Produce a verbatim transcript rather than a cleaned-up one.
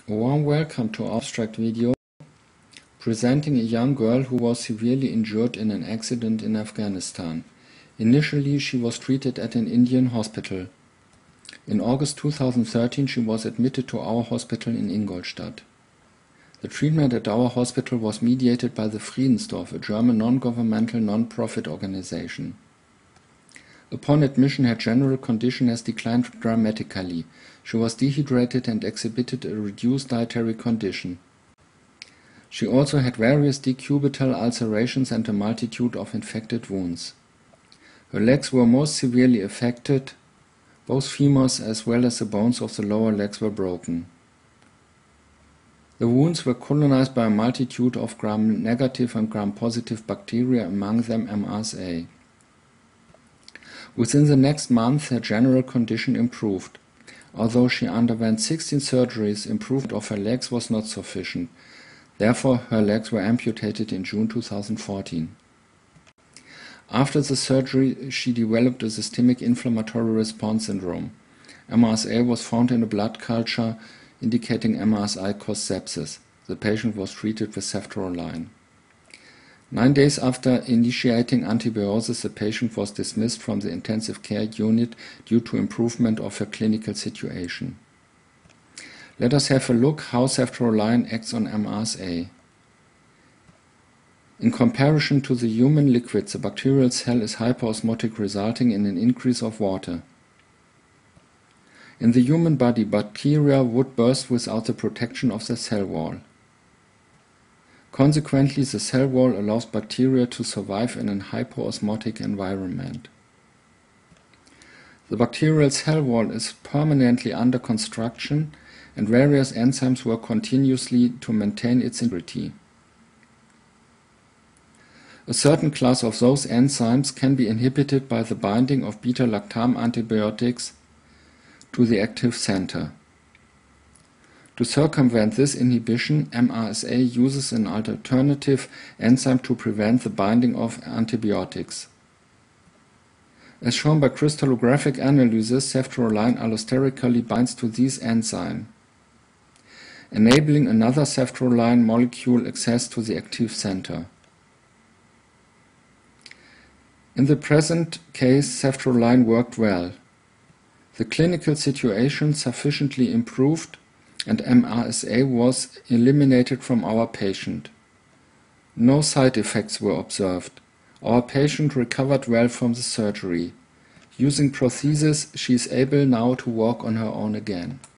A warm welcome to our abstract video presenting a young girl who was severely injured in an accident in Afghanistan. Initially, she was treated at an Indian hospital. In August two thousand thirteen, she was admitted to our hospital in Ingolstadt. The treatment at our hospital was mediated by the Friedensdorf, a German non-governmental non-profit organization. Upon admission, her general condition has declined dramatically. She was dehydrated and exhibited a reduced dietary condition. She also had various decubital ulcerations and a multitude of infected wounds. Her legs were most severely affected. Both femurs as well as the bones of the lower legs were broken. The wounds were colonized by a multitude of gram-negative and gram-positive bacteria, among them M R S A. Within the next month, her general condition improved. Although she underwent sixteen surgeries, improvement of her legs was not sufficient. Therefore, her legs were amputated in June two thousand fourteen. After the surgery, she developed a systemic inflammatory response syndrome. M R S A was found in a blood culture indicating M R S I-caused sepsis. The patient was treated with ceftaroline. Nine days after initiating antibiosis, the patient was dismissed from the intensive care unit due to improvement of her clinical situation. Let us have a look how ceftaroline acts on M R S A. In comparison to the human liquid, the bacterial cell is hyperosmotic, resulting in an increase of water. In the human body, bacteria would burst without the protection of the cell wall. Consequently, the cell wall allows bacteria to survive in an hyperosmotic environment. The bacterial cell wall is permanently under construction, and various enzymes work continuously to maintain its integrity. A certain class of those enzymes can be inhibited by the binding of beta-lactam antibiotics to the active center. To circumvent this inhibition, M R S A uses an alternative enzyme to prevent the binding of antibiotics. As shown by crystallographic analysis, ceftaroline allosterically binds to this enzyme, enabling another ceftaroline molecule access to the active center. In the present case, ceftaroline worked well. The clinical situation sufficiently improved, and M R S A was eliminated from our patient. No side effects were observed. Our patient recovered well from the surgery. Using prosthesis, she is able now to walk on her own again.